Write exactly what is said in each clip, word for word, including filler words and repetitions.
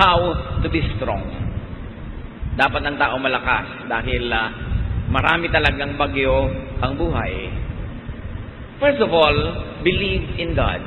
how to be strong. Dapat ang tao malakas dahil uh, marami talagang bagyo ang buhay. First of all, believe in God.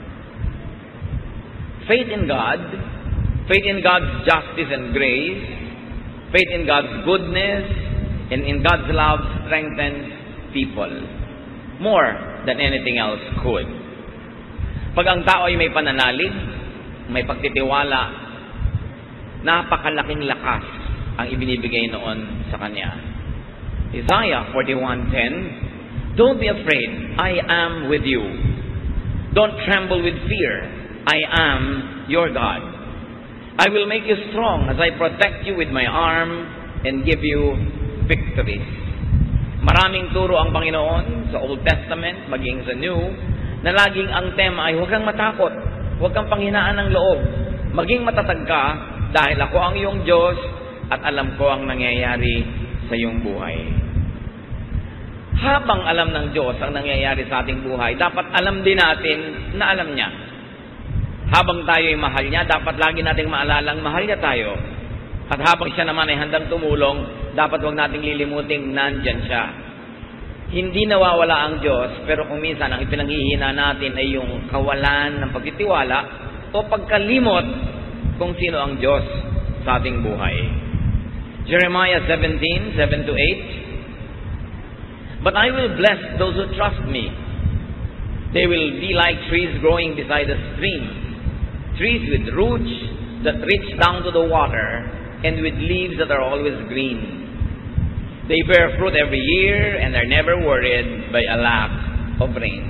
Faith in God, faith in God's justice and grace, faith in God's goodness, and in God's love strengthens people more than anything else could. Pag ang tao ay may pananalig, may pagtitiwala, napakalaking lakas ang ibinibigay noon sa kanya. Isaiah forty-one ten, don't be afraid, I am with you. Don't tremble with fear, I am your God. I will make you strong as I protect you with my arm and give you victories. Maraming turo ang Panginoon sa Old Testament, maging sa New, na laging ang tema ay huwag kang matakot, huwag kang panghinaan ng loob, maging matatag ka dahil ako ang iyong Diyos at alam ko ang nangyayari sa iyong buhay. Habang alam ng Diyos ang nangyayari sa ating buhay, dapat alam din natin na alam niya. Habang tayo ay mahal niya, dapat lagi nating maalalang mahal niya tayo. At habang siya naman ay handang tumulong, dapat huwag nating lilimuting nandyan siya. Hindi nawawala ang Diyos, pero kung minsan ang ipinaghihina natin ay yung kawalan ng pagtitiwala o pagkalimot kung sino ang Diyos sa ating buhay. Jeremiah seventeen, seven to eight, but I will bless those who trust me. They will be like trees growing beside a stream, trees with roots that reach down to the water, and with leaves that are always green. They bear fruit every year and are never worried by a lack of rain.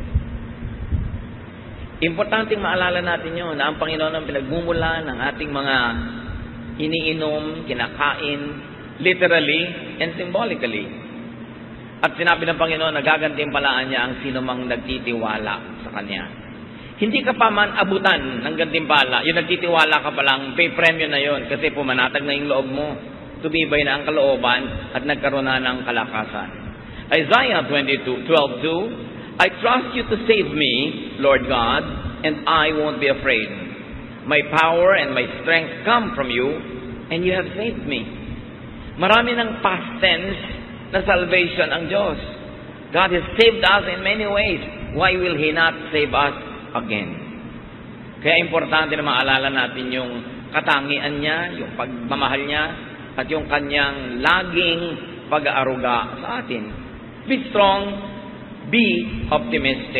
Importanteng maalala natin yun na ang Panginoon ang pinagmumula ng ating mga iniinom, kinakain, literally and symbolically. At sinabi ng Panginoon na gagantimpalaan niya ang sino mang nagtitiwala sa Kanya. Hindi ka pa man abutan ng gantimpala, yung nagtitiwala ka pa lang, pay premyo na yon kasi pumanatag na yung loob mo. Tumibay na ang kalooban at nagkaroon na ng kalakasan. Isaiah twenty-two, twelve two, I trust you to save me, Lord God, and I won't be afraid. My power and my strength come from you, and you have saved me. Marami ng past tense na salvation ang Diyos. God has saved us in many ways. Why will He not save us again? Kaya importante na maalala natin yung katangian niya, yung pagmamahal niya, at yung kanyang laging pag-aaruga sa atin. Be strong, be optimistic.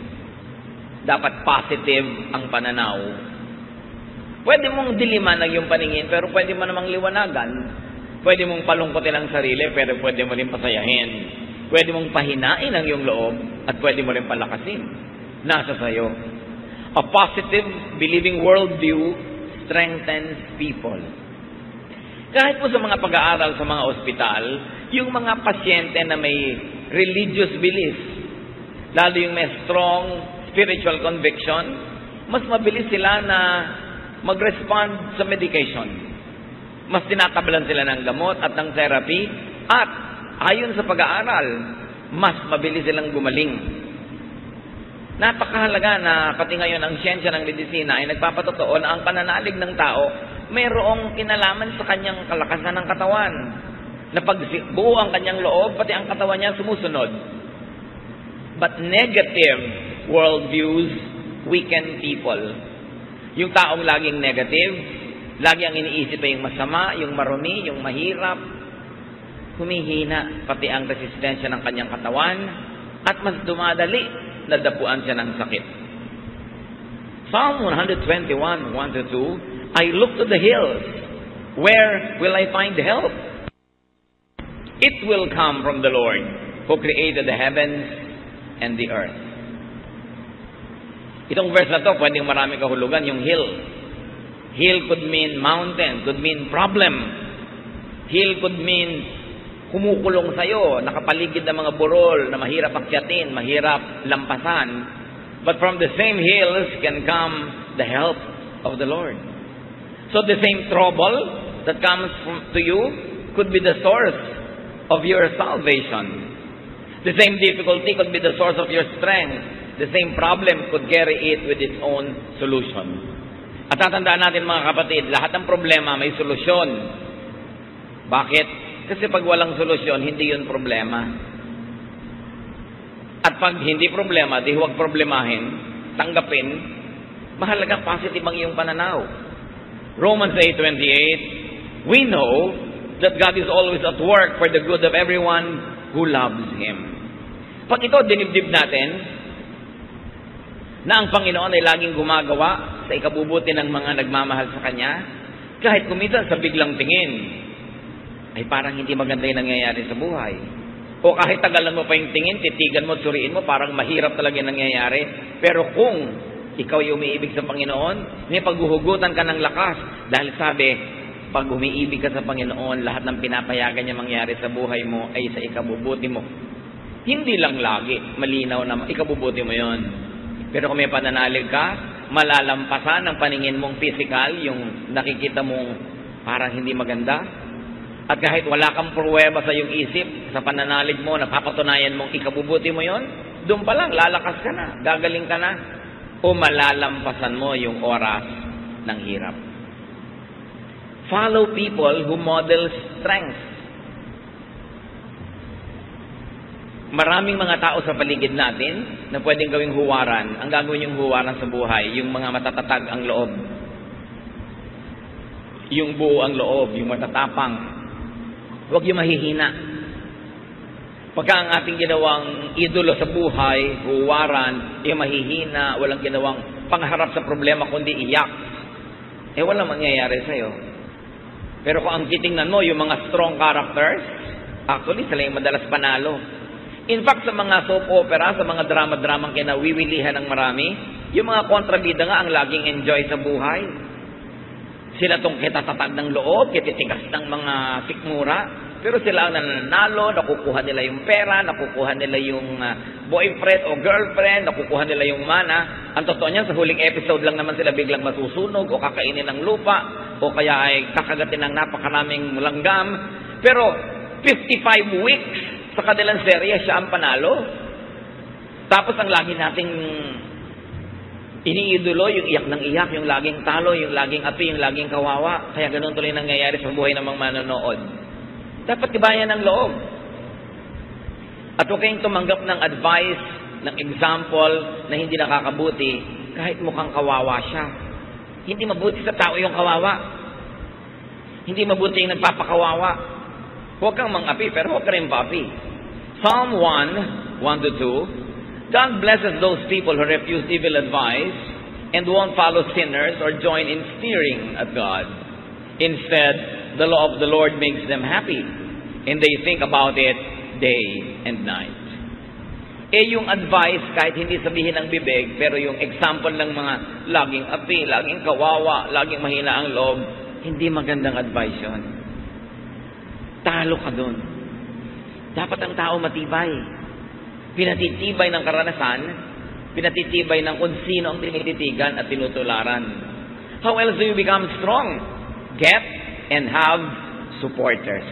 Dapat positive ang pananaw. Pwede mong diliman ang iyong paningin, pero pwede mo namang liwanagan. Pwede mong palungkotin ang sarili, pero pwede mo rin pasayahin. Pwede mong pahinain ang iyong loob, at pwede mo rin palakasin. Nasa sayo. A positive, believing worldview strengthens people. Kahit po sa mga pag-aaral sa mga ospital, yung mga pasyente na may religious beliefs, lalo yung may strong spiritual conviction, mas mabilis sila na mag-respond sa medication. Mas tinatablan sila ng gamot at ng therapy, at ayon sa pag-aaral, mas mabilis silang gumaling. Napakahalaga na pati ngayon ang siyensya ng medisina ay nagpapatotoo na ang pananalig ng tao mayroong kinalaman sa kanyang kalakasan ng katawan. Na pag buo ang kanyang loob, pati ang katawan niya sumusunod. But negative worldviews weaken people. Yung taong laging negative, lagi ang iniisip ay yung masama, yung marumi, yung mahirap, humihina pati ang resistensya ng kanyang katawan at mas dumadali na dapuan siya ng sakit. Psalm one twenty-one, one to two, I look to the hills. Where will I find help? It will come from the Lord who created the heavens and the earth. Itong verse na to, pwedeng marami kahulugan, yung hill. Hill could mean mountain, could mean problem. Hill could mean kumukulong sa'yo, nakapaligid ng mga burol na mahirap akyatin, mahirap lampasan. But from the same hills can come the help of the Lord. So the same trouble that comes from, to you could be the source of your salvation. The same difficulty could be the source of your strength. The same problem could carry it with its own solution. At tatandaan natin mga kapatid, lahat ng problema may solusyon. Bakit? Kasi pag walang solusyon, hindi yun problema. At pag hindi problema, di huwag problemahin, tanggapin, mahalagang positive ang iyong pananaw. Romans eight twenty-eight, we know that God is always at work for the good of everyone who loves Him. Pag ito, dinibdib natin, na ang Panginoon ay laging gumagawa sa ikabubuti ng mga nagmamahal sa Kanya, kahit kumisan sa biglang tingin, ay parang hindi maganda yung nangyayari sa buhay. O kahit tagalan mo pa yung tingin, titigan mo, suriin mo, parang mahirap talaga yung nangyayari. Pero kung ikaw ay umiibig sa Panginoon, may paghuhugutan ka ng lakas. Dahil sabi, pag umiibig ka sa Panginoon, lahat ng pinapayagan niya mangyari sa buhay mo ay sa ikabubuti mo. Hindi lang lagi, malinaw na ikabubuti mo yon. Pero kung may pananalig ka, malalampasan ang paningin mong physical, yung nakikita mong parang hindi maganda. At kahit wala kang pruweba sa iyong isip, sa pananalig mo, napapatunayan mong ikabubuti mo yon, doon pa lang, lalakas ka na, gagaling ka na, o malalampasan mo yung oras ng hirap. Follow people who model strength. Maraming mga tao sa paligid natin na pwedeng gawing huwaran. Ang gagawin yung huwaran sa buhay, yung mga matatatag ang loob. Yung buo ang loob, yung matatapang. Huwag yung mahihina. Pagka ang ating ginawang idolo sa buhay, huwaran, yung mahihina, walang ginawang pangharap sa problema kundi iyak, eh walang mangyayari sa'yo. Pero kung ang titingnan mo, yung mga strong characters, actually sila yung madalas panalo. In fact, sa mga soap opera, sa mga drama-dramang kinawiwilihan ng marami, yung mga kontrabida nga ang laging enjoy sa buhay. Sila tong kitatatag ng loob, kititigas ng mga sikmura, pero sila ang nananalo, nakukuha nila yung pera, nakukuha nila yung uh, boyfriend o girlfriend, nakukuha nila yung mana. Ang totoo niyan, sa huling episode lang naman sila biglang masusunog o kakainin ng lupa o kaya ay kakagatin ng napakaraming langgam. Pero fifty-five weeks sa kanilang serye, siya ang panalo. Tapos ang lagi nating iniidolo, yung iyak ng iyak, yung laging talo, yung laging api, yung laging kawawa. Kaya ganun tuloy nangyayari sa buhay ng mga manonood. Dapat tibayan ng loob. At huwag kayong tumanggap ng advice, ng example na hindi nakakabuti, kahit mukhang kawawa siya. Hindi mabuti sa tao yung kawawa. Hindi mabuti yung nagpapakawawa. Huwag kang mang-api, pero huwag ka rin pa-api. Psalm one, one to two, God blesses those people who refuse evil advice and won't follow sinners or join in sneering at God. Instead, the law of the Lord makes them happy, and they think about it day and night. Eh yung advice, kahit hindi sabihin ng bibig, pero yung example ng mga laging api, laging kawawa, laging mahina ang loob, hindi magandang advice yun. Talo ka doon. Dapat ang tao matibay. Pinatitibay ng karanasan, pinatitibay ng kung sino ang tinititigan at tinutularan. How else do you become strong? Get and have supporters.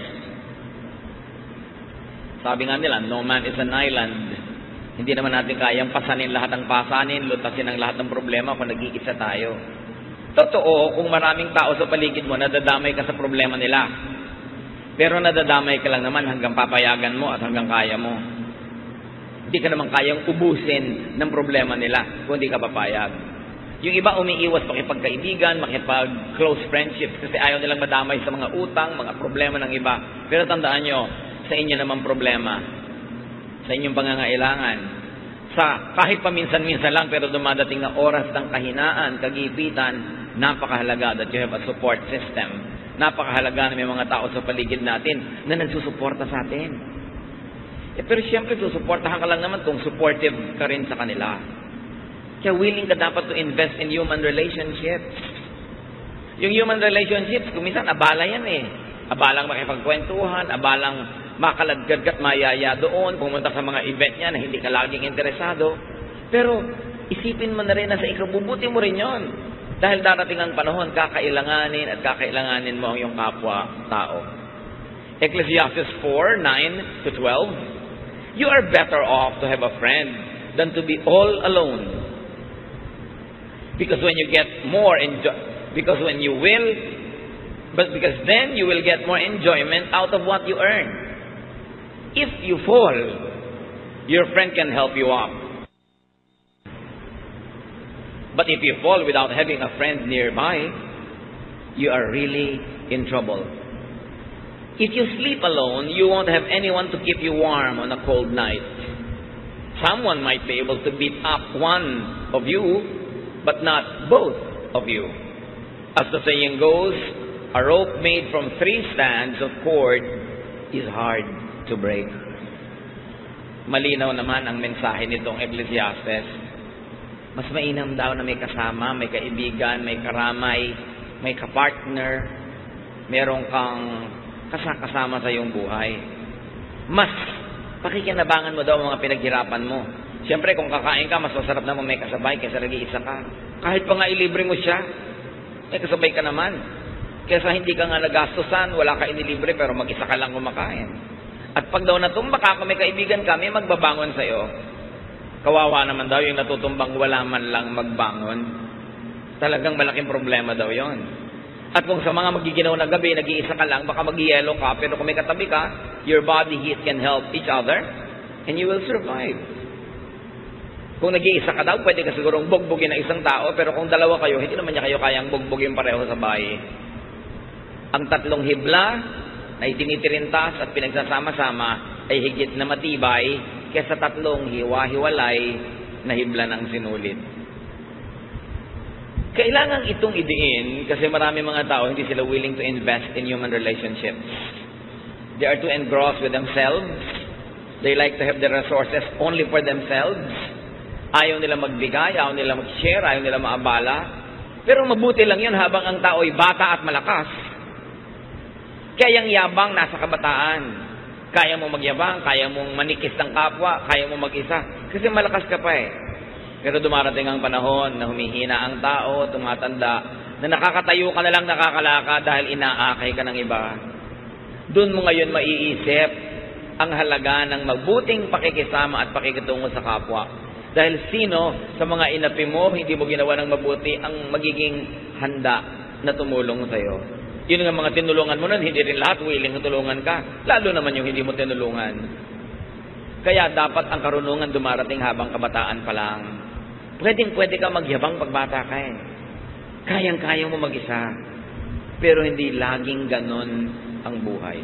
Sabi nga nila, no man is an island. Hindi naman natin kayang pasanin lahat ng pasanin, lutasin ang lahat ng problema kung nag-iisa tayo. Totoo, kung maraming tao sa paligid mo, nadadamay ka sa problema nila. Pero nadadamay ka lang naman hanggang papayagan mo at hanggang kaya mo. Hindi ka naman kayang ubusin ng problema nila kung hindi ka papayag. Yung iba umiiwas makipagkaibigan, makipag-close friendships kasi ayaw nilang madamay sa mga utang, mga problema ng iba. Pero tandaan nyo, sa inyo naman problema, sa inyong pangangailangan, sa kahit paminsan-minsan lang pero dumadating na oras ng kahinaan, kagipitan, napakahalaga that you have a support system. Napakahalaga na may mga tao sa paligid natin na nagsusuporta sa atin. Eh, pero siyempre, susuportahan ka lang naman kung supportive ka rin sa kanila. Kaya willing ka dapat to invest in human relationships. Yung human relationships, kuminsan, abala yan eh. Abalang makipagkwentuhan, abalang makaladgad at mayaya doon, pumunta sa mga event niya na hindi ka laging interesado. Pero, isipin mo na rin na sa ikabubuti mo rin yon. Dahil darating ang panahon, kakailanganin at kakailanganin mo ang iyong kapwa-tao. Ecclesiastes four, nine to twelve, you are better off to have a friend than to be all alone. Because when you get more enjoy, because when you will, but because then you will get more enjoyment out of what you earn. If you fall, your friend can help you up. But if you fall without having a friend nearby, you are really in trouble. If you sleep alone, you won't have anyone to keep you warm on a cold night. Someone might be able to beat up one of you, but not both of you. As the saying goes, a rope made from three strands of cord is hard to break. Malinaw naman ang mensahe nitong Ecclesiastes. Mas mainam daw na may kasama, may kaibigan, may karamay, may kapartner, meron kang kasakasama sa iyong buhay. Mas pakikinabangan mo daw ang mga pinaghirapan mo. Siyempre, kung kakain ka, mas masarap naman may kasabay kaysa nag-iisa ka. Kahit pa nga ilibre mo siya, may kasabay ka naman. Kaysa hindi ka nga nagastusan, wala ka inilibre, pero mag-isa ka lang kumakain. At pag daw natumba ka, kung may kaibigan ka, may magbabangon sa'yo. Kawawa naman daw yung natutumbang wala man lang magbangon. Talagang malaking problema daw yon. At kung sa mga magiginaw na gabi, nag-iisa ka lang, baka mag-yelo ka, pero kung may katabi ka, your body heat can help each other, and you will survive. Kung nag-iisa ka daw, pwede ka sigurong bugbugin ng isang tao, pero kung dalawa kayo, hindi naman niya kayo kayang bugbugin pareho sa bahay. Ang tatlong hibla na itinitirintas at pinagsasama-sama ay higit na matibay kaysa tatlong hiwa-hiwalay na hibla ng sinulit. Kailangan itong idiin kasi marami mga tao hindi sila willing to invest in human relationships. They are too engrossed with themselves. They like to have the resources only for themselves. Ayaw nila magbigay, ayaw nila mag-share, ayaw nila maabala. Pero mabuti lang yun habang ang tao ay bata at malakas. Kaya ang yabang nasa kabataan. Kaya mo magyabang, kaya mong manikis ng kapwa, kaya mo mag-isa. Kasi malakas ka pa eh. Pero dumarating ang panahon na humihina ang tao, tumatanda, na nakakatayo ka na lang nakakalaka dahil inaakay ka ng iba. Doon mo ngayon maiisip ang halaga ng mabuting pakikisama at pakikitungo sa kapwa. Dahil sino sa mga inapi mo, hindi mo ginawa ng mabuti ang magiging handa na tumulong sa iyo. Yun nga mga tinulungan mo nun, hindi rin lahat willing na tulungan ka. Lalo naman yung hindi mo tinulungan. Kaya dapat ang karunungan dumarating habang kabataan pa lang. Pwedeng pwede ka magyabang pagbata ka eh. Kayang-kayang mo mag-isa. Pero hindi laging ganon ang buhay.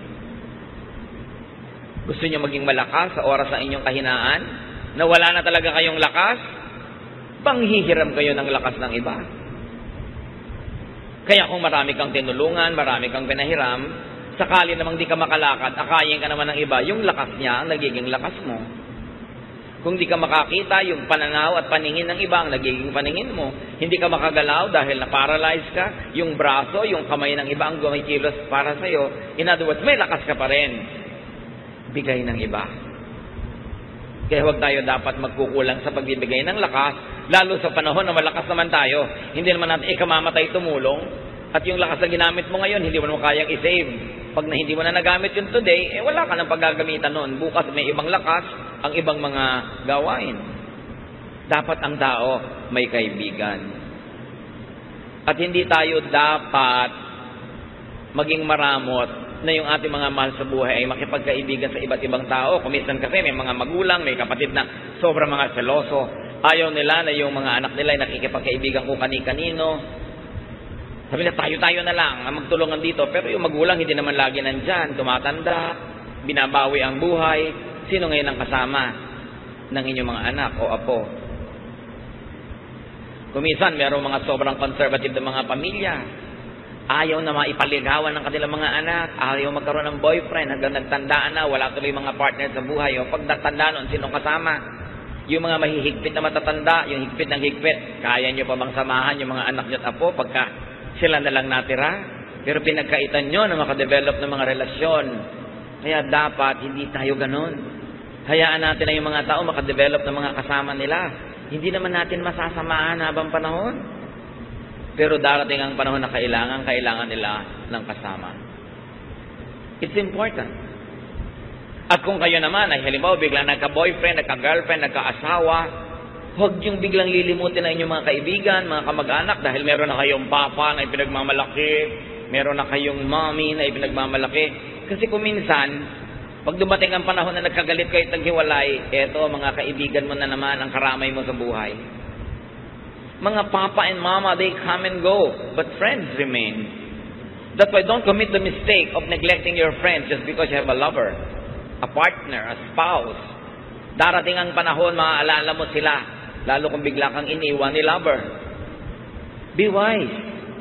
Gusto niyo maging malakas sa oras ng inyong kahinaan? Na wala na talaga kayong lakas, panghihiram kayo ng lakas ng iba. Kaya kung marami kang tinulungan, marami kang pinahiram, sakali namang di ka makalakad, akayin ka naman ng iba, yung lakas niya ang nagiging lakas mo. Kung di ka makakita, yung pananaw at paningin ng iba ang nagiging paningin mo. Hindi ka makagalaw dahil na-paralyze ka, yung braso, yung kamay ng iba ang gumikilos para sa'yo. In other words, may lakas ka pa rin. Bigay ng iba. Kaya huwag tayo dapat magkukulang sa pagbibigay ng lakas, lalo sa panahon na malakas naman tayo. Hindi naman natin ikamamatay tumulong, at yung lakas na ginamit mo ngayon, hindi mo naman kayang i-save. Pag na hindi mo na nagamit yun today, eh wala ka nang paggagamitan nun. Bukas may ibang lakas, ang ibang mga gawain. Dapat ang tao may kaibigan. At hindi tayo dapat maging maramot na yung ating mga mahal sa buhay ay makipagkaibigan sa iba't ibang tao. Kuminsan kasi may mga magulang, may kapatid na sobrang mga seloso. Ayaw nila na yung mga anak nila ay nakikipagkaibigan kung kani-kanino. Sabi na tayo-tayo na lang ang magtulungan dito. Pero yung magulang hindi naman lagi nandyan. Tumatanda, binabawi ang buhay. Sino ngayon ang kasama ng inyong mga anak o apo? Kuminsan mayroong mga sobrang conservative na mga pamilya. Ayaw na maipaligawan ng kanilang mga anak. Ayaw magkaroon ng boyfriend. Hanggang nagtandaan na, wala tuloy mga partner sa buhay. O pag nagtanda nun, sino kasama? Yung mga mahihigpit na matatanda, yung higpit ng higpit, kaya nyo pa bang samahan yung mga anak nyo at apo pagka sila na lang natira? Pero pinagkaitan nyo na makadevelop ng mga relasyon. Kaya dapat hindi tayo ganun. Hayaan natin na yung mga tao makadevelop ng mga kasama nila. Hindi naman natin masasamahan habang panahon. Pero darating ang panahon na kailangan, kailangan nila ng kasama. It's important. At kung kayo naman ay halimbawa bigla nagka-boyfriend, nagka-girlfriend, nagka-asawa, Huwag yung biglang lilimutin na inyong mga kaibigan, mga kamag-anak, dahil meron na kayong papa na ipinagmamalaki, meron na kayong mommy na ipinagmamalaki. Kasi kung minsan, pag dumating ang panahon na nagkagalit kayo at naghiwalay, eto, mga kaibigan mo na naman ang karamay mo sa buhay. Mga papa and mama, they come and go, but friends remain. That's why don't commit the mistake of neglecting your friends just because you have a lover, a partner, a spouse. Darating ang panahon, maaalala mo sila. Lalo kung bigla kang iniwan ni lover. Be wise.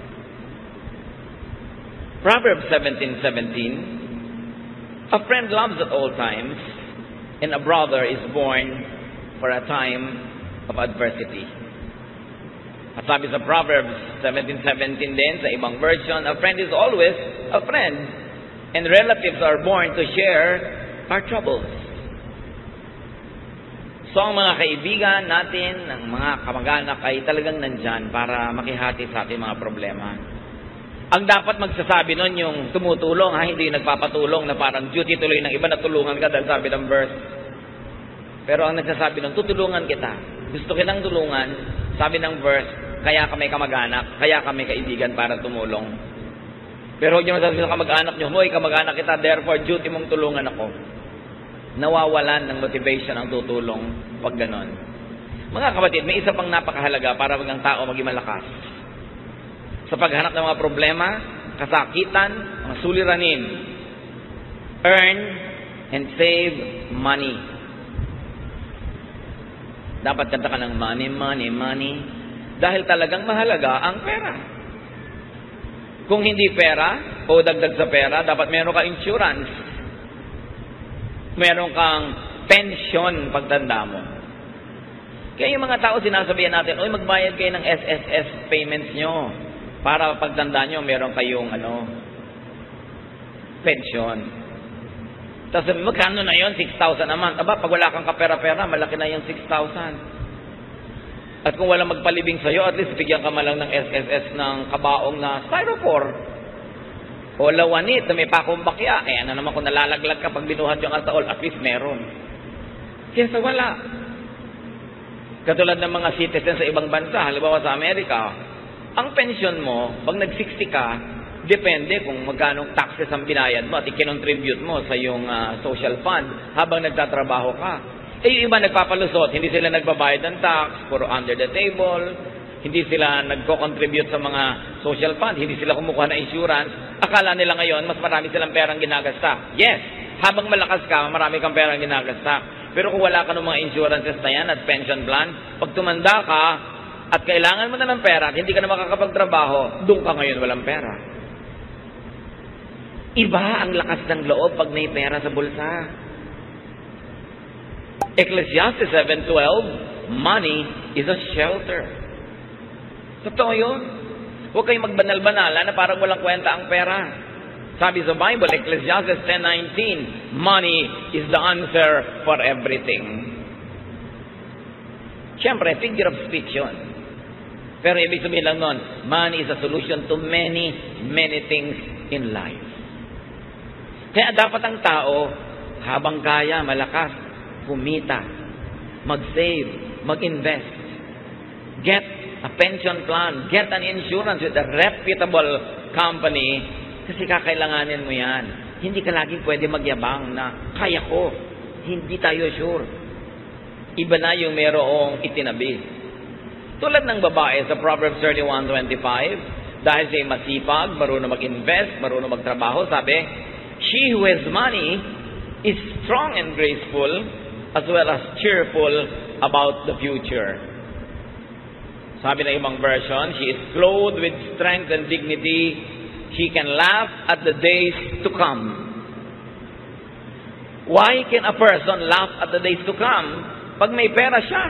Proverbs seventeen seventeen. A friend loves at all times, and a brother is born for a time of adversity. At sabi sa Proverbs seventeen seventeen din, sa ibang version, a friend is always a friend, and relatives are born to share our troubles. So, ang mga kaibigan natin, ang mga kamag-anak ay talagang nandyan para makihati sa ating mga problema. Ang dapat magsasabi nun yung tumutulong, ha? Hindi nagpapatulong na parang duty tuloy ng iba na tulungan ka dahil sabi ng verse. Pero ang nagsasabi nun, tutulungan kita. Gusto kitang tulungan, sabi ng verse, kaya kami kamag-anak, kaya kami kaibigan para tumulong. Pero huwag nyo masasabi ng kamag-anak nyo, hoy, kamag-anak kita, therefore duty mong tulungan ako. Nawawalan ng motivation ang tutulong pag ganon. Mga kapatid, may isa pang napakahalaga para maging tao maging malakas. Sa paghanap ng mga problema, kasakitan, mga suliranin, earn and save money. Dapat kanta ka ng money, money, money. Dahil talagang mahalaga ang pera. Kung hindi pera, o dagdag sa pera, dapat meron ka insurance. Meron kang pension pagtanda mo. Kaya yung mga tao sinasabihan natin, oy, magbayad kayo ng S S S payments nyo para pagtanda nyo, meron kayong ano, pension. Tapos sabi, magkano na yun? six thousand a month. Aba, pag wala kang kapera-pera, malaki na yung six thousand. At kung wala magpalibing sa'yo, at least bigyan ka malang ng S S S ng kabaong na styrofoam. O lawanit na may pakong bakya. Eh, ano naman kung nalalaglag ka pag binuhat yung alcohol, at least meron. Kesa wala. Katulad ng mga citizens sa ibang bansa, halimbawa sa Amerika, ang pension mo, pag nag-sixty ka, depende kung magkano taxes ang binayad mo at ikinontribute mo sa iyong uh, social fund habang nagtatrabaho ka. Eh, yung iba nagpapalusot, hindi sila nagbabayad ng tax, puro under the table, hindi sila nagko-contribute sa mga social fund, hindi sila kumukuha ng insurance. Akala nila ngayon, mas marami silang perang ginagasta. Yes, habang malakas ka, marami kang perang ginagasta. Pero kung wala ka ng mga insurances na yan at pension plan, pag tumanda ka at kailangan mo na ng pera at hindi ka na makakapagtrabaho, doon ka ngayon walang pera. Iba ang lakas ng loob pag may pera sa bulsa. Ecclesiastes seven twelve, money is a shelter. Totoo yun. Huwag kayong magbanal-banala na parang walang kwenta ang pera. Sabi sa Bible, Ecclesiastes ten nineteen, money is the answer for everything. Siyempre, figure of speech yun. Pero ibig sabihin lang nun, money is a solution to many, many things in life. Kaya dapat ang tao, habang kaya, malakas, kumita, mag-save, mag-invest, get a pension plan, get an insurance with a reputable company, kasi kakailanganin mo yan. Hindi ka laging pwede magyabang na, kaya ko. Hindi tayo sure. Iba na yung merong itinabi. Tulad ng babae sa Proverbs thirty-one twenty-five, dahil siya masipag, marunong mag-invest, marunong magtrabaho, sabi, she who has money is strong and graceful, as well as cheerful about the future. Sabi ng ibang version, she is clothed with strength and dignity. She can laugh at the days to come. Why can a person laugh at the days to come? Pag may pera siya.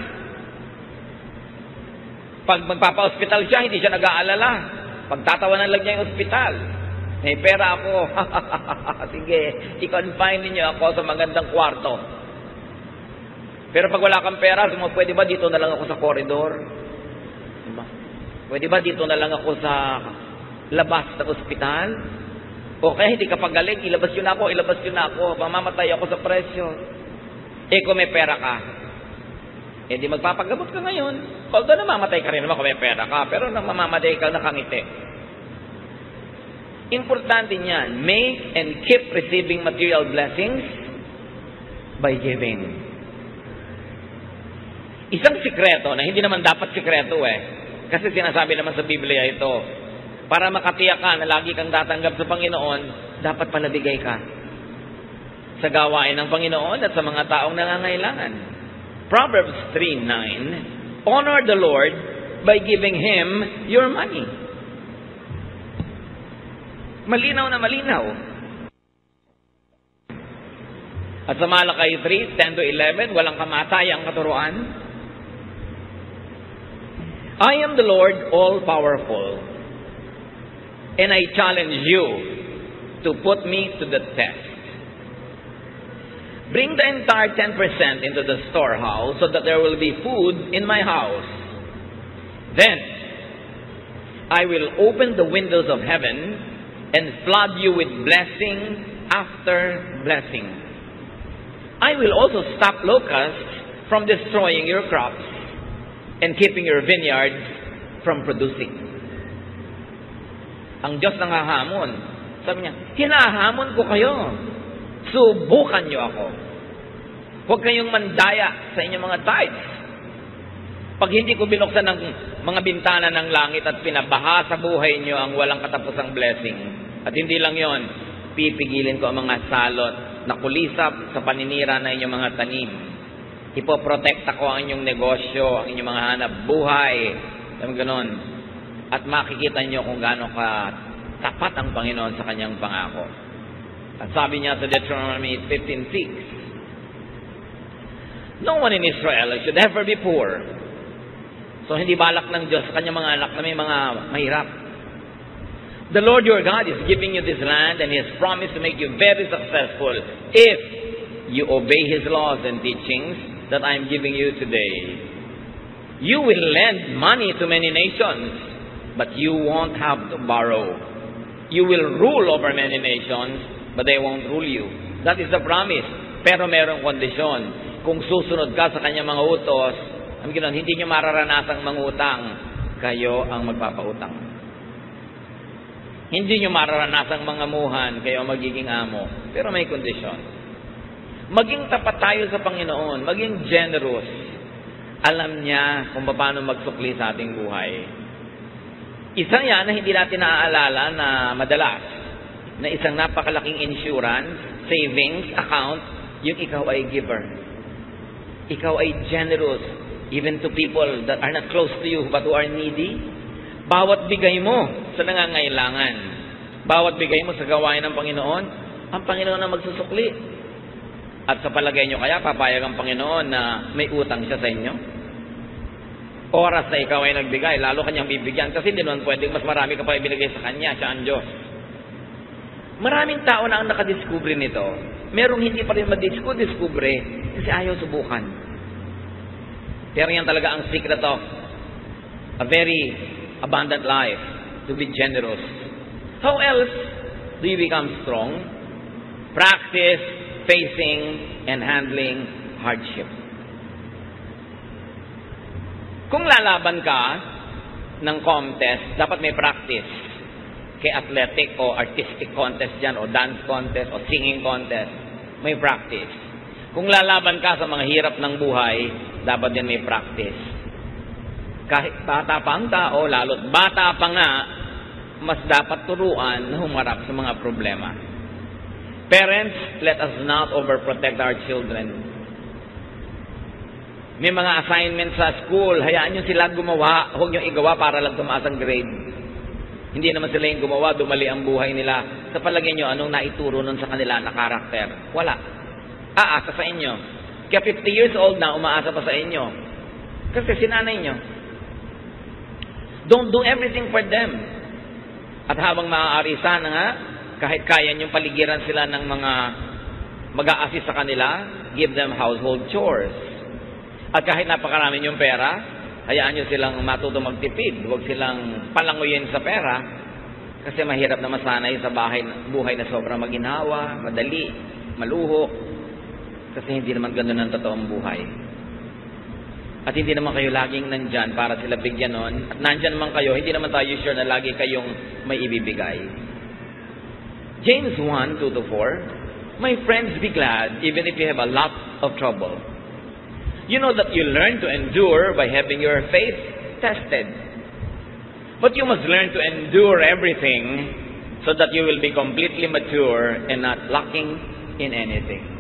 Pag magpapa-hospital siya, hindi siya nag-aalala. Pag tatawanan lang niya yung hospital, may pera ako. Sige, i-confine niyo ako sa magandang kwarto. Pero pag wala kang pera, pwede ba dito na lang ako sa koridor? Diba? Pwede ba dito na lang ako sa labas ng ospital? O kaya hindi ka pagaling, ilabas yun ako, ilabas yun ako, mamamatay ako sa presyo. Eh kung may pera ka, Eh di magpapagamot ka ngayon. Although namamatay ka rin naman kung may pera ka, pero nang mamamatay ka nakangiti. Importante niyan, make and keep receiving material blessings by giving. Isang sikreto na hindi naman dapat sikreto eh. Kasi sinasabi naman sa Biblia ito, para makatiyak ka na lagi kang tatanggap sa Panginoon, dapat pala bigay ka sa gawain ng Panginoon at sa mga taong nangangailangan. Proverbs three nine, honor the Lord by giving Him your money. Malinaw na malinaw. At sa Malakay three ten to eleven, walang kamatayang katuruan. I am the Lord all-powerful, and I challenge you to put me to the test. Bring the entire ten percent into the storehouse so that there will be food in my house. Then, I will open the windows of heaven and flood you with blessing after blessing. I will also stop locusts from destroying your crops and keeping your vineyards from producing. Ang Diyos nangahamon. Sabi niya, hinahamon ko kayo. Subukan niyo ako. Huwag kayong mandaya sa inyong mga tithes. Pag hindi ko binuksan ng mga bintana ng langit at pinabaha sa buhay niyo ang walang katapusang blessing. At hindi lang yon, pipigilin ko ang mga salot na kulisap sa paninira na inyong mga tanim. Ipoprotekta ko ang inyong negosyo, ang inyong mga hanap buhay. Alam ganon. At makikita niyo kung gaano ka tapat ang Panginoon sa kanyang pangako. At sabi niya sa Deuteronomy fifteen six, no one in Israel should ever be poor. So hindi balak ng Diyos sa kanyang mga anak na may mga mahirap. The Lord your God is giving you this land and He has promised to make you very successful if you obey His laws and teachings that I am giving you today. You will lend money to many nations, but you won't have to borrow. You will rule over many nations, but they won't rule you. That is the promise. Pero merong kondisyon. Kung susunod ka sa kanyang mga utos, ang ganoon, hindi nyo mararanasang mangutang, kayo ang magpapautang. Hindi nyo mararanasang mangamuhan, kayo ang magiging amo. Pero may kondisyon. Maging tapat tayo sa Panginoon, maging generous. Alam niya kung paano magsukli sa ating buhay. Isang yan na hindi natin naaalala na madalas, na isang napakalaking insurance, savings, account, yung ikaw ay giver. Ikaw ay generous, even to people that are not close to you but who are needy. Bawat bigay mo sa nangangailangan, bawat bigay mo sa gawain ng Panginoon, ang Panginoon ang magsusukli. At sa palagay nyo kaya, papayag ang Panginoon na may utang siya sa inyo? Oras na ikaw ay nagbigay, lalo kanyang bibigyan. Kasi hindi naman pwedeng mas marami ka pa ibinigay sa kanya, siya ang Diyos. Maraming tao na ang nakadiskubre nito. Merong hindi pa rin madiskubre kasi ayaw subukan. Pero yan talaga ang secret of a very abundant life, to be generous. How else do you become strong? Practice facing and handling hardship. Kung lalaban ka ng contest, dapat may practice. Kay athletic o artistic contest dyan, o dance contest, o singing contest, may practice. Kung lalaban ka sa mga hirap ng buhay, dapat din may practice. Kahit bata pa ang tao, lalo't bata pa nga, mas dapat turuan na humarap sa mga problema. Parents, let us not overprotect our children. May mga assignments sa school, hayaan nyo sila gumawa, huwag nyo igawa para lang tumaas ang grade. Hindi naman sila yung gumawa, dumali ang buhay nila. Sa palagay nyo, anong naituro nun sa kanila na karakter? Wala. Aasa sa inyo. Kaya fifty years old na, umaasa pa sa inyo. Kasi sinanay nyo. Don't do everything for them. At habang maaari sana nga, kahit kaya nyong paligiran sila ng mga mag-a-assist sa kanila, give them household chores. At kahit napakarami nyong pera, hayaan nyo silang matuto magtipid. Huwag silang palanguyin sa pera. Kasi mahirap na masanay sa bahay, buhay na sobrang maginhawa, madali, maluho. Kasi hindi naman ganun ang totoong buhay. At hindi naman kayo laging nandyan para sila bigyan nun. At nandyan naman kayo, hindi naman tayo sure na lagi kayong may ibibigay. James one, two to four, my friends, be glad even if you have a lot of trouble. You know that you learn to endure by having your faith tested. But you must learn to endure everything so that you will be completely mature and not lacking in anything.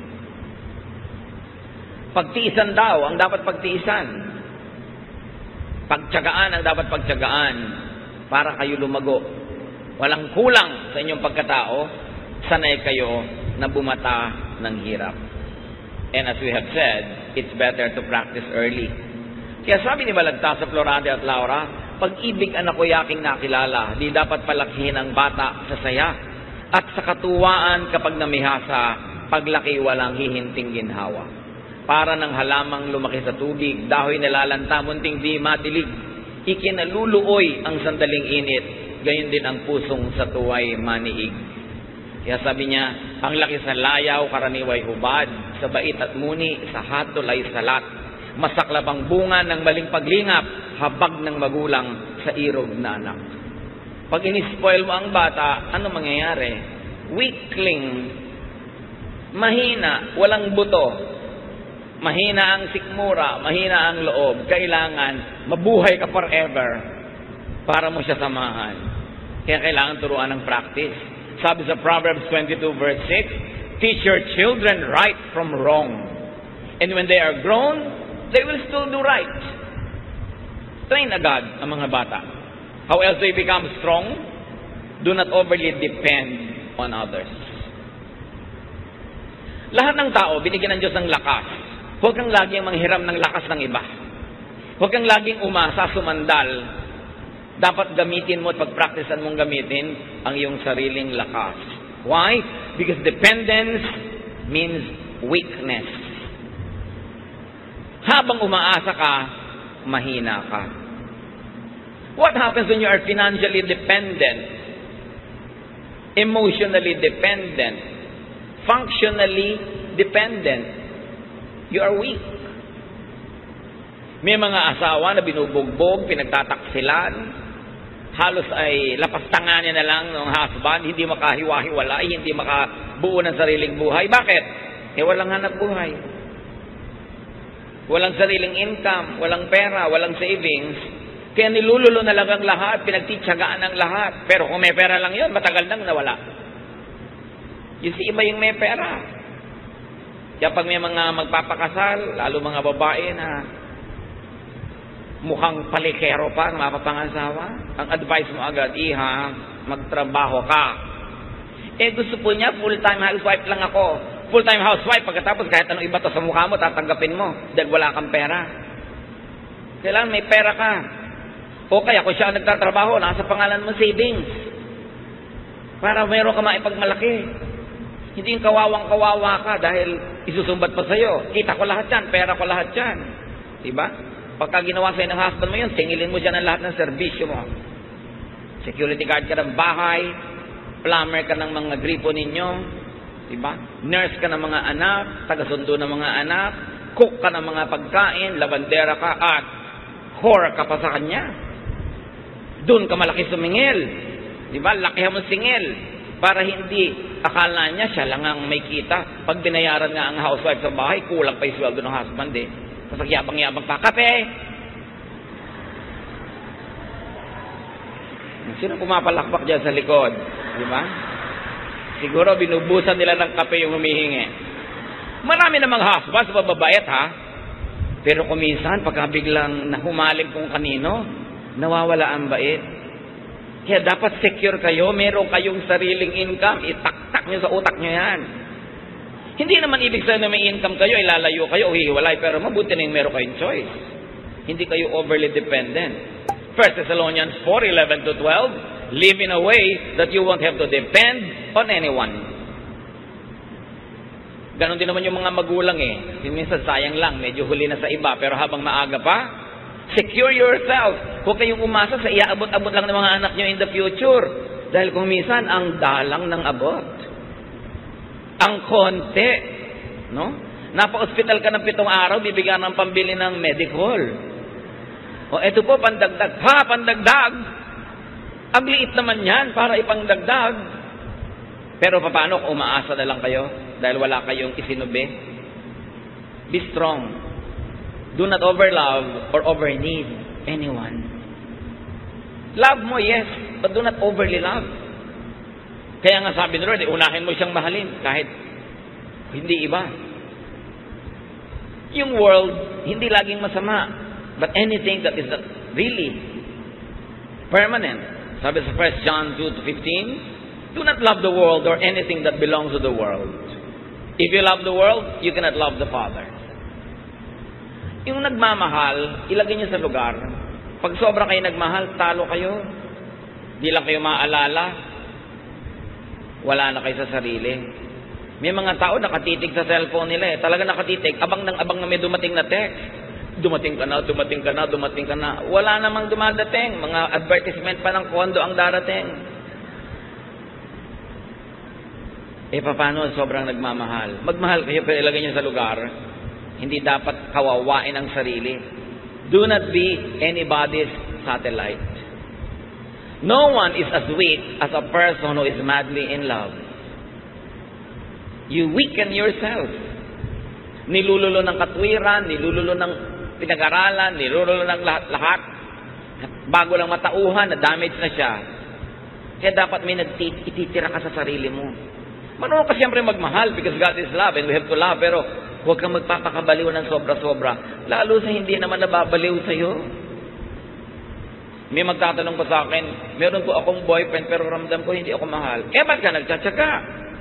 Pagtiisan daw ang dapat pagtiisan. Pagtiyagaan ang dapat pagtiyagaan para kayo lumago. Walang kulang sa inyong pagkatao, sanay kayo na bumata ng hirap. And as we have said, it's better to practice early. Kaya sabi ni Balagtas sa Florante at Laura, pag-ibig anak ko yaking nakilala, di dapat palakihin ang bata sa saya. At sa katuwaan kapag namihasa, paglaki walang hihinting ginhawa. Para ng halamang lumaki sa tubig, dahoy nalalanta, munting di matilig. Ikinaluluoy ang sandaling init, gayon din ang pusong sa tuway maniig. Kaya sabi niya, ang laki sa layaw, karaniway hubad, sa bait at muni, sa hatol ay salat. Masaklap ang bunga ng maling paglingap, habag ng magulang sa irog na anak. Pag inispoil mo ang bata, ano mangyayari? Weakling, mahina, walang buto. Mahina ang sikmura, mahina ang loob. Kailangan mabuhay ka forever para mo siya samahan. Kaya kailangan turuan ng practice. Sabi sa Proverbs twenty-two verse six, teach your children right from wrong. And when they are grown, they will still do right. Train agad ang mga bata. How else they become strong? Do not overly depend on others. Lahat ng tao, binigyan ng Diyos ng lakas. Huwag kang laging manghiram ng lakas ng iba. Huwag kang laging umasa, sumandal. Dapat gamitin mo at pag-practicean mong gamitin ang iyong sariling lakas. Why? Because dependence means weakness. Habang umaasa ka, mahina ka. What happens when you are financially dependent? Emotionally dependent? Functionally dependent? You are weak. May mga asawa na binubugbog, pinagtataksilan, halos ay lapastanganin na lang ng husband, hindi makahiwa-hiwalay, hindi makabuo ng sariling buhay. Bakit? Eh walang hanap buhay. Walang sariling income, walang pera, walang savings. Kaya nilululo na lang ang lahat, pinagtitsagaan ang lahat. Pero kung may pera lang yun, matagal nang nawala. Yung si iba yung may pera. Kaya pag may mga magpapakasal, lalo mga babae na mukhang palikero pa na mapapangasawa, ang advice mo agad, iha, magtrabaho ka. Eh gusto po niya, full-time housewife lang ako. Full-time housewife, pagkatapos kahit anong iba to sa mukha mo, tatanggapin mo dahil wala kang pera. Kailangan may pera ka. O kaya kung siya ang nagtatrabaho, nasa pangalan mo savings. Para meron ka maipagmalaki. Hindi yung kawawang-kawawa ka dahil isusumbat pa sa'yo. Kita ko lahat yan, pera ko lahat yan. Diba? Pagka ginawa sa'yo ng husband mo yun, singilin mo dyan ang lahat ng serbisyo mo. Security guard ka ng bahay, plumber ka ng mga gripo ninyo, diba? Nurse ka ng mga anak, taga-sundo ng mga anak, cook ka ng mga pagkain, labandera ka, at whore ka pa sa kanya. Doon ka malaki sumingil. Diba? Lakihan mo singil. Para hindi akala niya siya lang ang may kita. Pag binayaran nga ang housewife sa bahay, kulang pa yung sweldo ng husband eh. Tapos yabang-yabang pa, kape! Sino pumapalakpak dyan sa likod? Di ba? Siguro binubusan nila ng kape yung humihingi. Marami namang husbands, mababait ha. Pero kuminsan, pagka biglang nahumaling kung kanino, nawawala ang bait. Kaya dapat secure kayo, meron kayong sariling income, itaktak nyo sa utak nyo yan. Hindi naman ibig sabihin na may income kayo, ilalayo kayo o hihiwalay, pero mabuti na yung meron kayong choice. Hindi kayo overly dependent. First Thessalonians four, eleven to twelve, live in a way that you won't have to depend on anyone. Ganon din naman yung mga magulang eh. Minsan sayang lang, medyo huli na sa iba, pero habang maaga pa, secure yourself. Huwag kayong umasa sa iaabot-abot lang ng mga anak nyo in the future. Dahil kung minsan, ang dalang ng abot. Ang konti. No? Napa-hospital ka ng pitong araw, bibigyan ng pambili ng medical. O eto po, pandagdag. Ha, pandagdag! Ang liit naman yan para ipangdagdag. Pero paano kung umaasa na lang kayo dahil wala kayong isinubi? Be strong. Do not overlove or overneed anyone. Love mo, yes, but do not overly love. Kaya nga sabi ni Lord, unahin mo siyang mahalin kahit hindi iba. Yung world, hindi laging masama, but anything that is not really permanent. Sabi sa First John two to fifteen, do not love the world or anything that belongs to the world. If you love the world, you cannot love the Father. Yung nagmamahal, ilagay niyo sa lugar. Pag sobra kayo nagmahal, talo kayo. Di lang kayo maaalala. Wala na kayo sa sarili. May mga tao nakatitig sa cellphone nila eh. Talaga nakatitig. Abang ng abang na may dumating na text. Dumating ka na, dumating ka na, dumating ka na. Wala namang dumadating. Mga advertisement pa ng kondo ang darating. Eh, paano sobrang nagmamahal? Magmahal kayo, pero ilagay niyo sa lugar. Hindi dapat kawawain ang sarili. Do not be anybody's satellite. No one is as weak as a person who is madly in love. You weaken yourself. Nilululo ng katwiran, nilululo ng pinag-aralan, nilululo ng lahat-lahat. Bago lang matauhan, na-damage na siya. Kaya dapat may nagtitira ka sa sarili mo. Marunong ka siyempre magmahal because God is love and we have to love, pero huwag kang magpapakabaliw ng sobra-sobra. Lalo sa hindi naman nababaliw sa'yo. May magtatanong pa sa akin, meron po akong boyfriend pero ramdam ko hindi ako mahal. Eh, ba't ka nagtsatsaga?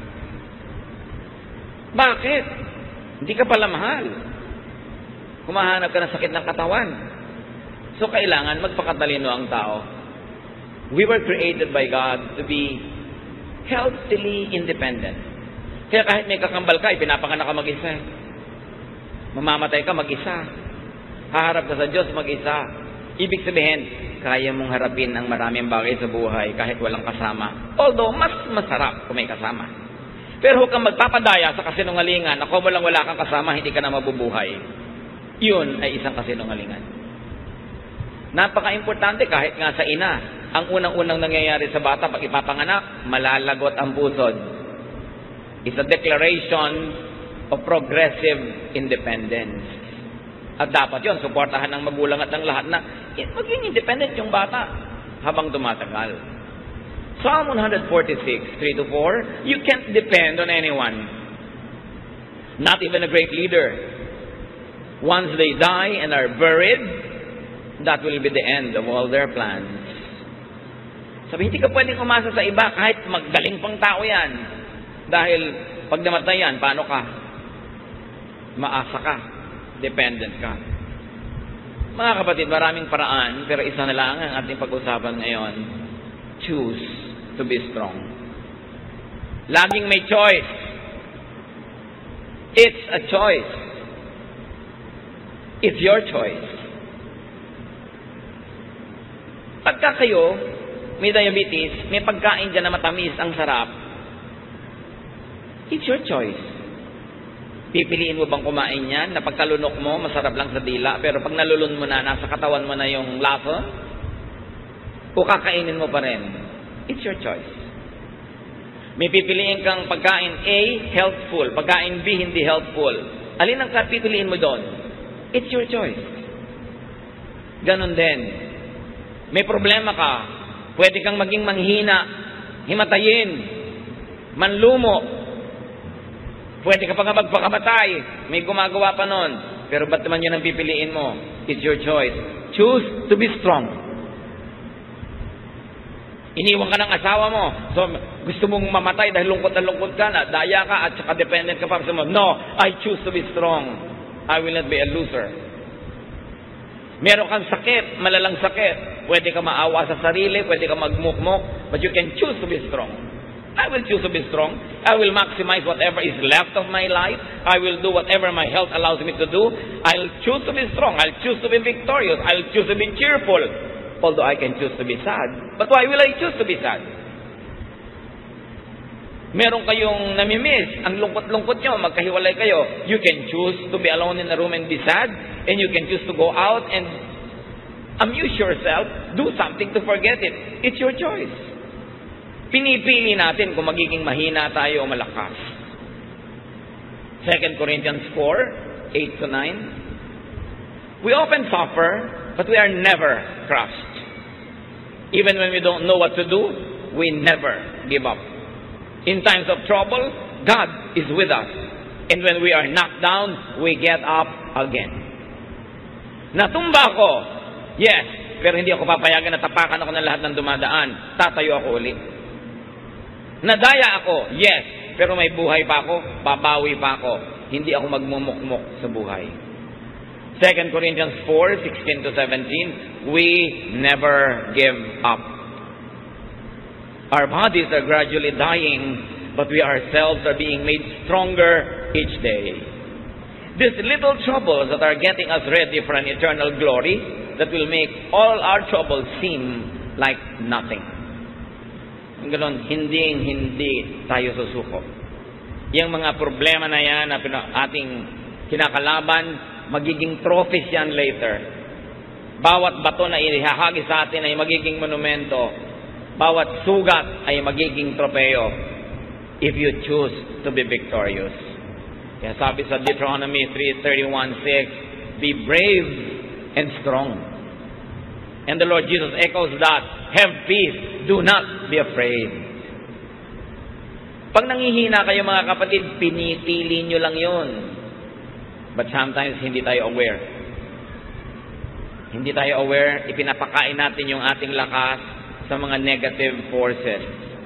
Bakit? Hindi ka pala mahal. Kumahanap ka ng sakit ng katawan. So, kailangan magpakatalino ang tao. We were created by God to be healthily independent. Kaya kahit may kakambal ka, pinapanganak ka mag-isa. Mamamatay ka mag-isa. Haharap ka sa Diyos mag-isa. Ibig sabihin, kaya mong harapin ang maraming bagay sa buhay kahit walang kasama. Although, mas masarap kung may kasama. Pero huwag kang magpapadaya sa kasinungalingan na kung walang wala kang kasama, hindi ka na mabubuhay. Yun ay isang kasinungalingan. Napaka-importante kahit nga sa ina. Ang unang-unang nangyayari sa bata pag ipapanganak, malalagot ang pusod. It's a declaration of progressive independence. At dapat yun, suportahan ng magulang at ng lahat na maging independent yung bata habang tumatagal. Psalm one forty-six, three to four, you can't depend on anyone. Not even a great leader. Once they die and are buried, that will be the end of all their plans. Sabi, hindi ka pwedeng umasa sa iba kahit magaling pang tao yan. Dahil pag namatay yan, paano ka? Maasa ka. Dependent ka. Mga kapatid, maraming paraan, pero isa na lang ang ating pag-usapan ngayon. Choose to be strong. Laging may choice. It's a choice. It's your choice. Pagka kayo may diabetes, may pagkain dyan na matamis, ang sarap, it's your choice. Pipiliin mo bang kumain yan na pagkalunok mo, masarap lang sa dila, pero pag nalulun mo na, nasa katawan mo na yung lasa, o kakainin mo pa rin? It's your choice. May pipiliin kang pagkain A, healthful, pagkain B, hindi healthful. Alin ang pipiliin mo doon? It's your choice. Ganon din. May problema ka, pwede kang maging manghina, himatayin, manlumo. Pwede ka pa nga magpakamatay. May gumagawa pa nun. Pero ba't naman yun ang pipiliin mo? It's your choice. Choose to be strong. Iniwan ka ng asawa mo. So, gusto mong mamatay dahil lungkot na lungkot ka na, daya ka at saka dependent ka pa. So, no, I choose to be strong. I will not be a loser. Meron kang sakit, malalang sakit. Pwede ka maawa sa sarili, pwede ka magmukmok, but you can choose to be strong. I will choose to be strong. I will maximize whatever is left of my life. I will do whatever my health allows me to do. I'll choose to be strong. I'll choose to be victorious. I'll choose to be cheerful. Although I can choose to be sad. But why will I choose to be sad? Meron kayong namimiss, ang lungkot-lungkot nyo, magkahiwalay kayo. You can choose to be alone in a room and be sad, and you can choose to go out and amuse yourself, do something to forget it. It's your choice. Pinipili natin kung magiging mahina tayo o malakas. Second Corinthians four, eight to nine. We often suffer, but we are never crushed. Even when we don't know what to do, we never give up. In times of trouble, God is with us. And when we are knocked down, we get up again. Natumba ako, yes, pero hindi ako papayagan na tapakan ako ng lahat ng dumadaan. Tatayo ako uli. Nadaya ako, yes, pero may buhay pa ako, babawi pa ako. Hindi ako magmumukmuk sa buhay. Second Corinthians four, sixteen to seventeen, we never give up. Our bodies are gradually dying, but we ourselves are being made stronger each day. These little troubles that are getting us ready for an eternal glory that will make all our troubles seem like nothing. Ang ganon, hindi, hindi tayo susuko. Yung mga problema na yan na ating kinakalaban, magiging trophies yan later. Bawat bato na ihahagi sa atin ay magiging monumento. Bawat sugat ay magiging tropeo if you choose to be victorious. Kaya sabi sa Deuteronomy three thirty-one six, be brave and strong. And the Lord Jesus echoes that, have peace, do not be afraid. Pag nangihina kayo mga kapatid, pinipili nyo lang yun. But sometimes hindi tayo aware. Hindi tayo aware, ipinapakain natin yung ating lakas sa mga negative forces.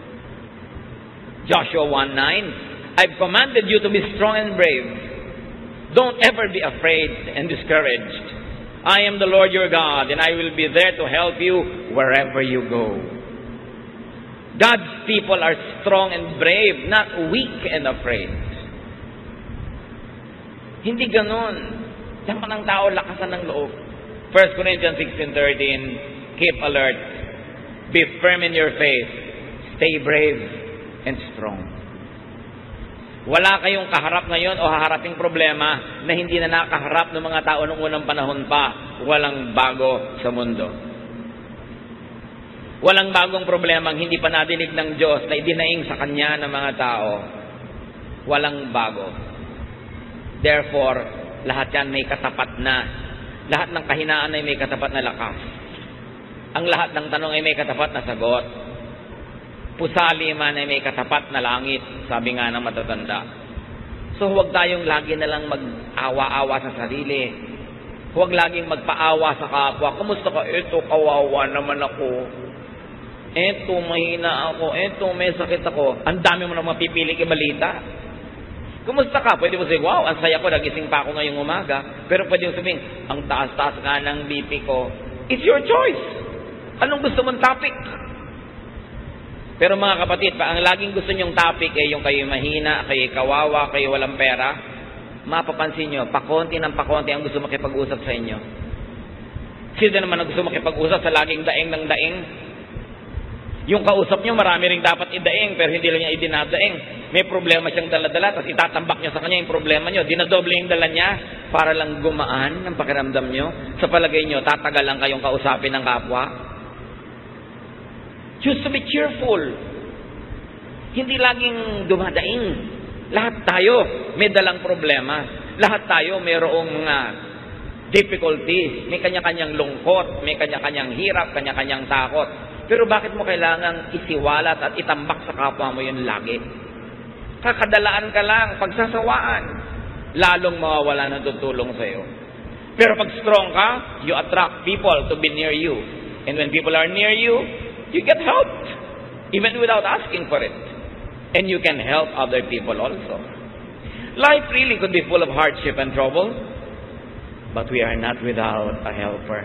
Joshua one nine, I've commanded you to be strong and brave. Don't ever be afraid and discouraged. I am the Lord your God, and I will be there to help you wherever you go. God's people are strong and brave, not weak and afraid. Hindi ganon. Diyan pa ng tao, lakasan ng loob. First Corinthians sixteen thirteen, keep alert. Be firm in your faith. Stay brave and strong. Wala kayong kaharap ngayon o haharaping problema na hindi na nakaharap ng mga tao noong unang panahon pa. Walang bago sa mundo. Walang bagong problema ang hindi pa nadinig ng Diyos na idinaing sa Kanya ng mga tao. Walang bago. Therefore, lahat yan may katapat na. Lahat ng kahinaan ay may katapat na lakas. Ang lahat ng tanong ay may katapat na sagot. Pusali man ay may katapat na langit, sabi nga ng matatanda. So huwag tayong lagi na lang mag-awa-awa sa sarili. Huwag laging magpaawa sa kapwa. Kumusta ka? Eto, kawawa naman ako. Eto, mahina ako. Eto, may sakit ako. Ang dami mo na mapipili ibalita. Kumusta ka? Pwede mo sabihin, wow, ang saya ko, nagising pa ako ngayong umaga. Pero pwede mo sabihin, ang taas-taas nga ng B P ko. It's your choice. Anong gusto mong topic? Pero mga kapatid, pa ang laging gusto nyong topic ay yung kayo mahina, kayo kawawa, kayo walang pera, mapapansin nyo, pakonti ng pakonti ang gusto makipag-usap sa inyo. Sino naman ang gusto makipag-usap sa laging daing ng daing? Yung kausap nyo, marami ring dapat idaing, pero hindi lang niya idinadaing. May problema siyang dala-dala, tapos itatambak nyo sa kanya yung problema nyo. Dinadoble yung dala niya para lang gumaan ng pakiramdam nyo. Sa palagay nyo, tatagal lang kayong kausapin ng kapwa. Choose to be cheerful. Hindi laging dumadaing. Lahat tayo may dalang problema. Lahat tayo mayroong uh, difficulties. May kanya-kanyang lungkot, may kanya-kanyang hirap, kanya-kanyang takot. Pero bakit mo kailangang isiwalat at itambak sa kapwa mo yun lagi? Kakadalaan ka lang, pagsasawaan. Lalong mawawala ng tutulong sa iyo. Pero pag strong ka, you attract people to be near you. And when people are near you, you get helped, even without asking for it. And you can help other people also. Life really could be full of hardship and trouble, but we are not without a helper.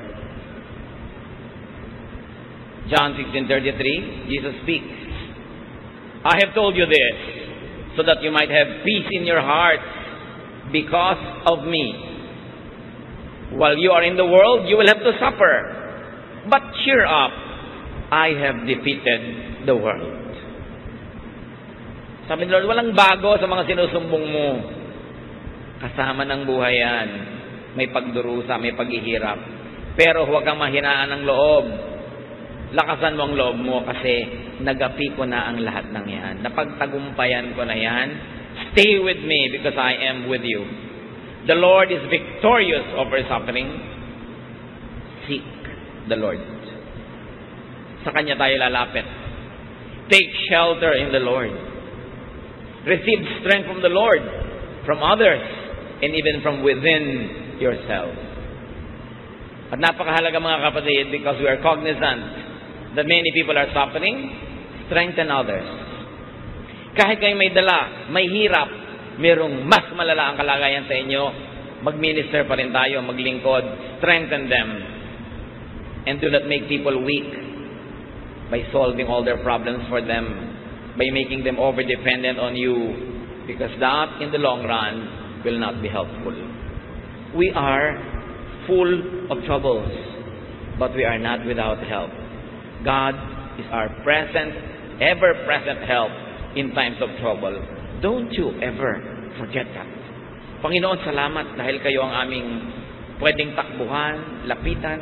John sixteen thirty-three, Jesus speaks. I have told you this, so that you might have peace in your hearts because of me. While you are in the world, you will have to suffer. But cheer up. I have defeated the world. Sabi ni Lord, walang bago sa mga sinusumbong mo. Kasama ng buhay yan. May pagdurusa, may paghihirap. Pero huwag kang mahinaan ng loob. Lakasan mo ang loob mo kasi nagapi ko na ang lahat ng yan. Napagtagumpayan ko na yan. Stay with me because I am with you. The Lord is victorious over suffering. Seek the Lord. Sa Kanya tayo lalapit. Take shelter in the Lord. Receive strength from the Lord, from others, and even from within yourself. At napakahalaga mga kapatid, because we are cognizant that many people are suffering, strengthen others. Kahit kayo may dala, may hirap, mayroong mas malala ang kalagayan sa inyo, mag-minister pa rin tayo, maglingkod, strengthen them. And do not make people weak by solving all their problems for them, by making them over-dependent on you, because that, in the long run, will not be helpful. We are full of troubles, but we are not without help. God is our present, ever-present help in times of trouble. Don't you ever forget that. Panginoon, salamat dahil kayo ang aming pwedeng takbuhan, lapitan,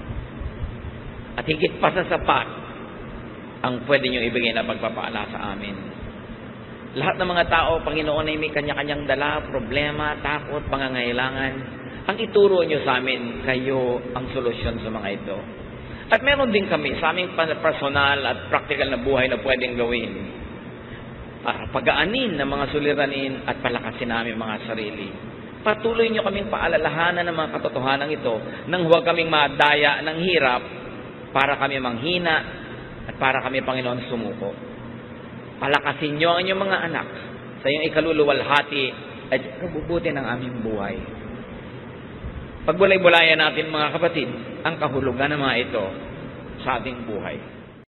at higit pa sa sapat ang pwede nyo ibigay na pagpapala sa amin. Lahat ng mga tao, Panginoon, ay may kanya-kanyang dala, problema, takot, pangangailangan. Ang ituro nyo sa amin, kayo ang solusyon sa mga ito. At meron din kami sa aming personal at practical na buhay na pwedeng gawin para pagaanin ng mga suliranin at palakasin namin mga sarili. Patuloy nyo kaming paalalahanan ng mga katotohanan ito nang huwag kaming madaya ng hirap para kami manghina at para kami, Panginoon, sumuko. Palakasin nyo ang inyong mga anak sa iyong ikaluluwalhati at kabubuti ng aming buhay. Pagbulay-bulayan natin, mga kapatid, ang kahulugan ng mga ito sa ating buhay.